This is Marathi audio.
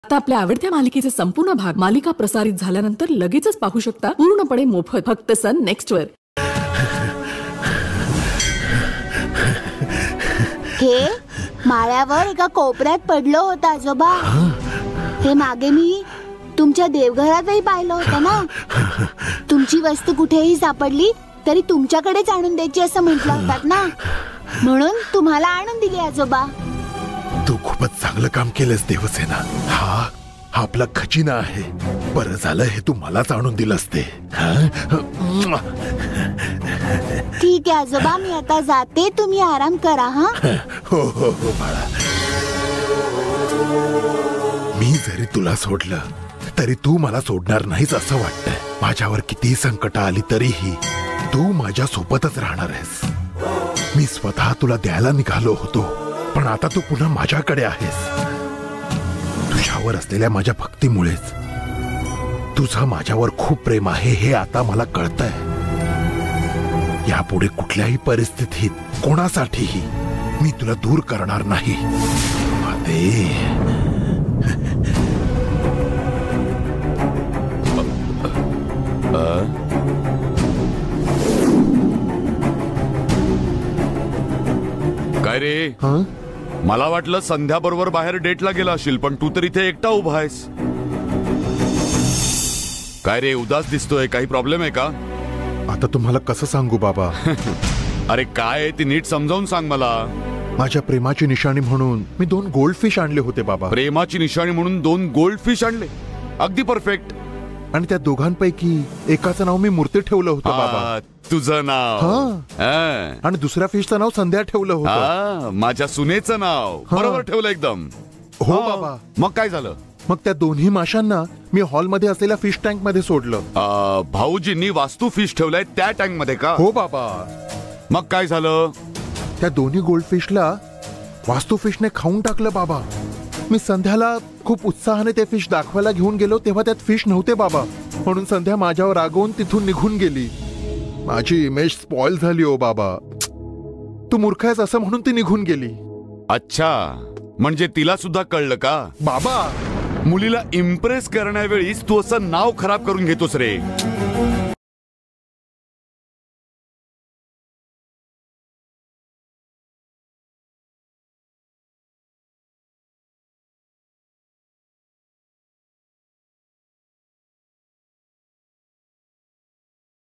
आता आपल्या आवडत्या मालिकेचे संपूर्ण भाग मालिका प्रसारित झाल्यानंतर लगेचच पाहू शकता पूर्णपणे मोफत फक्त सन नेक्स्ट वर. हे माळ्यावर एका कोपऱ्यात पडलं होतं आजोबा. हे मागे मी तुमच्या देवघरातही पाहिलं होतं ना. तुमची वस्तू कुठेही सापडली तरी तुमच्याकडेच आणून द्यायची असं म्हटलं होतात ना, म्हणून तुम्हाला आणून दिली आजोबा. तू खूपच चांगलं काम केलंस देवसेना. हा आपला खजिना आहे. बरं झालं हे तू मलाच आणून दिलंस ते. ठीक आहे आजोबा, मी आता जाते, तुम्ही आराम करा. हा हो हो हो बाळा. मी जरी तुला सोडलं तरी तू मला सोडणार नाहीस असं वाटतंय. माझ्यावर किती संकट आली तरीही तू माझ्या सोबतच राहणार आहेस. मी स्वतः तुला द्यायला निघालो होतो, पण आता तू पुन्हा माझ्याकडे आहेस. तुझ्यावर असलेल्या माझ्या भक्तीमुळेच. तुझं माझ्यावर खूप प्रेम आहे हे आता मला कळतंय. यापुढे कुठल्याही परिस्थितीत कोणासाठीही मी तुला दूर करणार नाही. काय रे? मला वाटलं संध्या बरोबर बाहेर डेटला गेला असशील, पण तू तर इथे एकटा उभा आहेस. काय रे, उदास दिसतोय? काही प्रॉब्लेम आहे का? आता तुम्हाला कसं सांगू बाबा? अरे काय ती नीट समजावून सांग मला. माझ्या प्रेमाची निशाणी म्हणून मी 2 गोल्डफिश आणले होते बाबा. प्रेमाची निशाणी म्हणून 2 गोल्डफिश आणले? अगदी परफेक्ट. आणि त्या दोघांपैकी एकाचं नाव मी मूर्ती ठेवलं होतं बाबा. तुझं नाव? आणि दुसऱ्या फिशचं नाव संध्या ठेवलं होतं. माझ्या सुनेचं नाव बरोबर ठेवलं एकदम. हो बाबा. मग काय झालं? मग त्या दोन्ही माशांना मी हॉलमध्ये असलेल्या फिश टँक मध्ये सोडलं. भाऊजींनी वास्तू फिश ठेवलाय त्या टँक मध्ये का? हो बाबा. मग काय झालं? त्या दोन्ही गोल्डफिशला वास्तू फिशने खाऊन टाकलं बाबा. मी संध्याला खूप उत्साहाने ते फिश दाखवायला घेऊन गेलो तेव्हा त्यात फिश नव्हते बाबा. म्हणून संध्या माझ्यावर रागवून तिथून निघून गेली. माझी इमेज स्पॉइल झाली ओ बाबा. तू मूर्ख आहेस असं म्हणून ती निघून गेली. अच्छा, म्हणजे तिला सुद्धा कळलं का? बाबा, मुलीला इम्प्रेस करण्यावेळीच तू असं नाव खराब करून घेतोस रे.